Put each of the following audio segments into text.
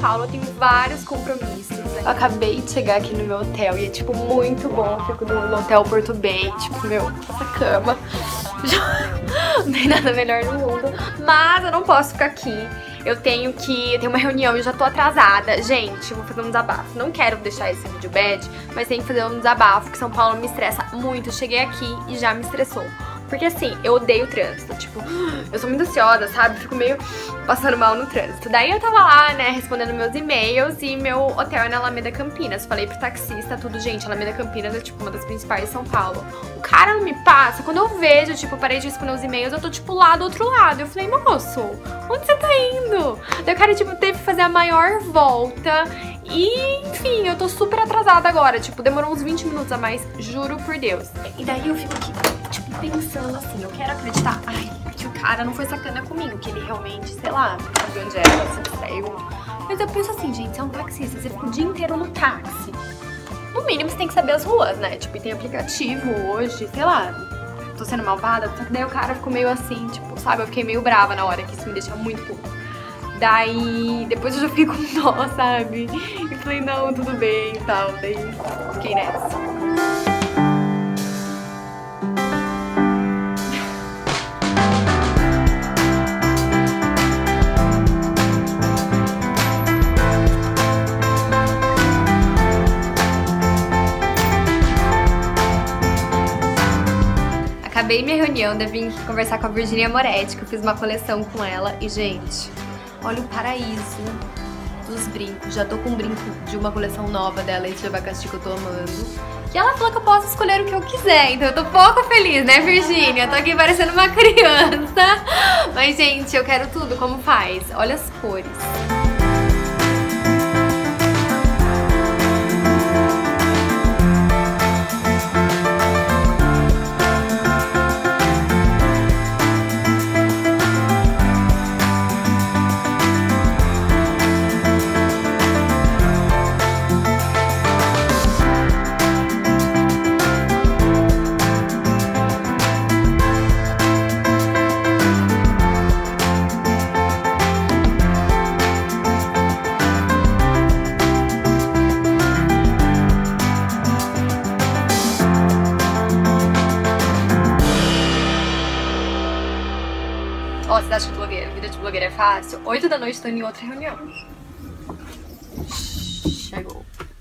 Paulo, eu tenho vários compromissos. Eu acabei de chegar aqui no meu hotel e é, tipo, muito bom. Eu fico no Hotel Porto Bay, tipo, meu, essa cama. Não tem nada melhor no mundo. Mas eu não posso ficar aqui. Eu tenho uma reunião e eu já tô atrasada. Gente, eu vou fazer um desabafo. Não quero deixar esse vídeo bad, mas tenho que fazer um desabafo, que São Paulo me estressa muito. Eu cheguei aqui e já me estressou. Porque assim, eu odeio o trânsito, tipo, eu sou muito ansiosa, sabe? Fico meio passando mal no trânsito. Daí eu tava lá, né, respondendo meus e-mails e meu hotel é na Alameda Campinas. Falei pro taxista, tudo, gente, Alameda Campinas é tipo uma das principais de São Paulo. O cara não me passa, quando eu vejo, tipo, eu parei de responder os e-mails, eu tô tipo lá do outro lado. Eu falei, moço, onde você tá indo? Daí o cara, tipo, teve que fazer a maior volta. E, enfim, eu tô super atrasada agora, tipo, demorou uns 20 minutos a mais, juro por Deus. E daí eu fico aqui, tipo, pensando assim, eu quero acreditar, ai, que o cara não foi sacana comigo, que ele realmente, sei lá, sabe onde era, se distraiu. Mas eu penso assim, gente, você é um taxista, você fica o dia inteiro no táxi. No mínimo você tem que saber as ruas, né? Tipo, e tem aplicativo hoje, sei lá, tô sendo malvada, só que daí o cara ficou meio assim, tipo, sabe, eu fiquei meio brava na hora, que isso me deixa muito puta. Daí, depois eu já fiquei com dó, sabe? E falei, não, tudo bem e tal. Daí, fiquei nessa. Acabei minha reunião, vim conversar com a Virginia Moretti, que eu fiz uma coleção com ela. E, gente, olha o paraíso dos brincos. Já tô com um brinco de uma coleção nova dela, esse de abacaxi que eu tô amando. E ela falou que eu posso escolher o que eu quiser, então eu tô pouco feliz, né, Virginia? Eu tô aqui parecendo uma criança. Mas, gente, eu quero tudo, como faz? Olha as cores. Ó, você acha que vida de blogueira é fácil? 8 da noite tô em outra reunião. Chegou.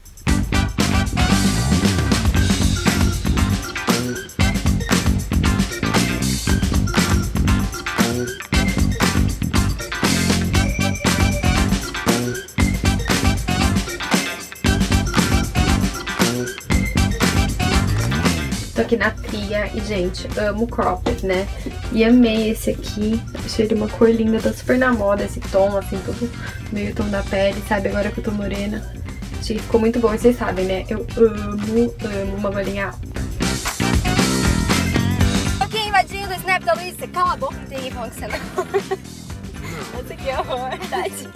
Tô aqui na Tria e, gente, amo cropped, né? E amei esse aqui. Achei ele uma cor linda, tá super na moda esse tom, assim, todo meio tom da pele, sabe? Agora que eu tô morena. Achei que ficou muito bom. E vocês sabem, né? Eu amo uma golinha alta. Aqui invadindo o Snap da Luísa. Cala a boca, não tem ninguém falando que você não. Essa aqui é horror, tadinha.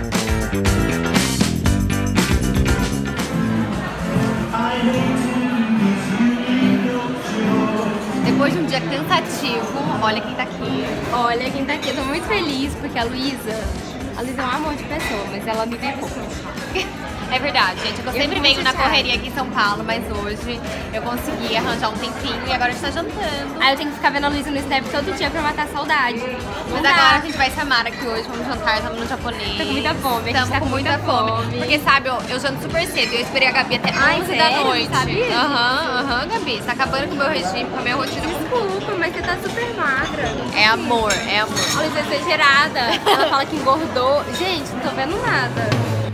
Depois de um dia cansativo, olha quem tá aqui. Olha quem tá aqui. Eu tô muito feliz porque a Luísa é um amor de pessoa, mas ela me vê pouco. É verdade, gente. Eu sempre venho na correria aqui em São Paulo, mas hoje eu consegui arranjar um tempinho e agora a gente tá jantando. Aí eu tenho que ficar vendo a Luísa no Snap todo dia pra matar a saudade. Mas agora a gente vai se amar aqui hoje, vamos jantar, estamos no japonês. Tô com muita fome, estamos tá com muita fome. Porque sabe, eu janto super cedo e eu esperei a Gabi até 11 da noite. Sabia? Aham, Gabi. Você tá acabando com o meu regime, com a minha rotina. Desculpa, mas você tá super magra. É amor, é amor. A Luísa é exagerada. Ela fala que engordou. Gente, não tô vendo nada.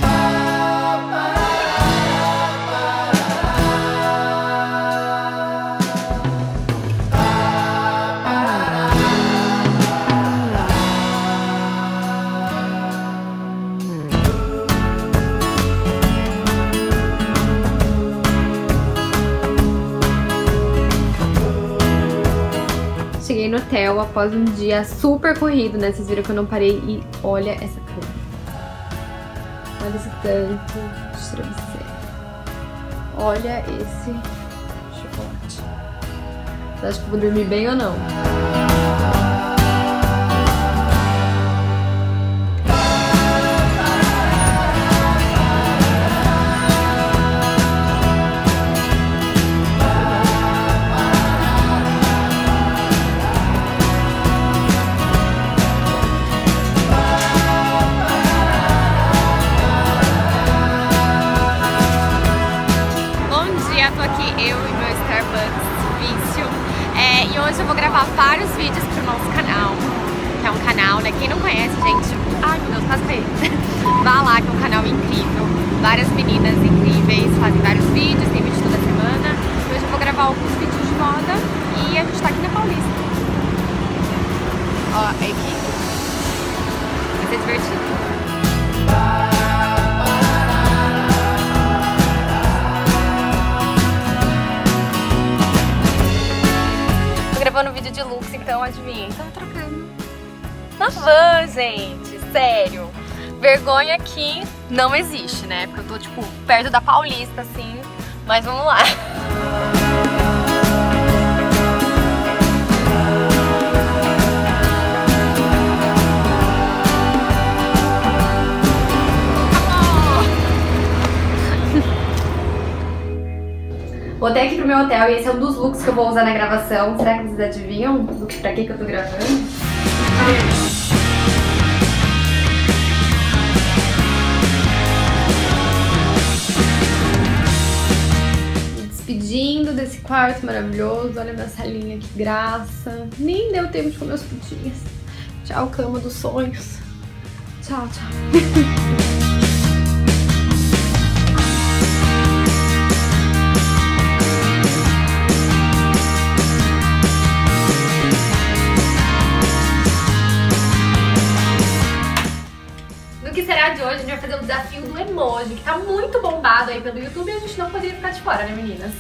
Cheguei no hotel após um dia super corrido, né? Vocês viram que eu não parei e olha essa cama. Olha esse tanto de travesseiro. Olha esse chocolate. Você acha que eu vou dormir bem ou não? hoje eu vou gravar vários vídeos pro nosso canal, que é um canal, né? Quem não conhece, gente, ai meu Deus, quase caí. Vá lá, que é um canal incrível. Várias meninas incríveis fazem vários vídeos, tem vídeo toda semana. E hoje eu vou gravar alguns vídeos de moda e a gente tá aqui na Paulista. Ó, a equipe. Vai ser divertido. Gravando vídeo de looks, então adivinha, tava trocando na van, gente, sério. Vergonha aqui não existe, né? Porque eu tô, tipo, perto da Paulista, assim, mas vamos lá. Voltei aqui pro meu hotel e esse é um dos looks que eu vou usar na gravação. Será que vocês adivinham pra que eu tô gravando? Me despedindo desse quarto maravilhoso. Olha minha salinha, que graça. Nem deu tempo de comer os putinhos. Tchau, cama dos sonhos. Tchau, tchau. De hoje a gente vai fazer o desafio do emoji, que tá muito bombado aí pelo YouTube e a gente não poderia ficar de fora, né, meninas?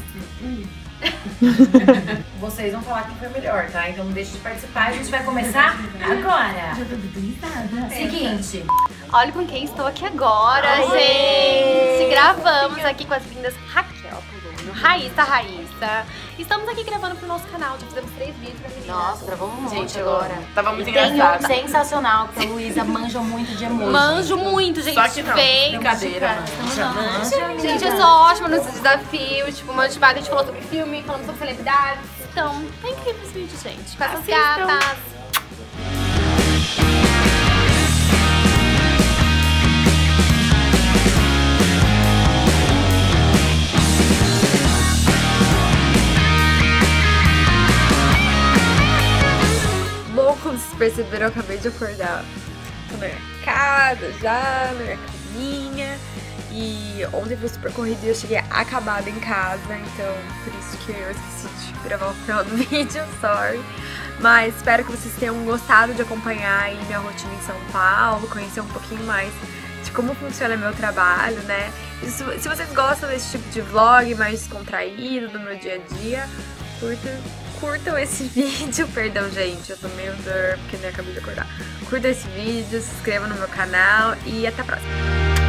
Vocês vão falar quem foi melhor, tá? Então não deixe de participar, a gente vai começar agora. Seguinte. Olha com quem estou aqui agora, gente! Gravamos aqui com as lindas Raquel, Raíssa. Estamos aqui gravando pro nosso canal, já fizemos 3 vídeos, né, meninas? Nossa, gravamos um monte gente, agora. Tava muito Tem engraçado. um sensacional, que a Luísa manja muito de emoji. Manjo muito, gente. Só que não, Vem. brincadeira, mano. Gente, eu sou ótima nos desafios, tipo, Manjo de Baga, a gente falou sobre filme, falamos sobre celebridades. Então, é incrível esse vídeo, gente. Com essas gatas. Bom, como vocês perceberam, eu acabei de acordar. Tô na minha casa já, na minha caminha. E ontem foi super corrido e eu cheguei acabada em casa, então por isso que eu esqueci de gravar o final do vídeo, sorry. Mas espero que vocês tenham gostado de acompanhar aí minha rotina em São Paulo, conhecer um pouquinho mais de como funciona meu trabalho, né? E se vocês gostam desse tipo de vlog mais descontraído do meu dia a dia, curtam esse vídeo. Perdão, gente, eu tô meio porque nem acabei de acordar. Curtam esse vídeo, se inscrevam no meu canal e até a próxima.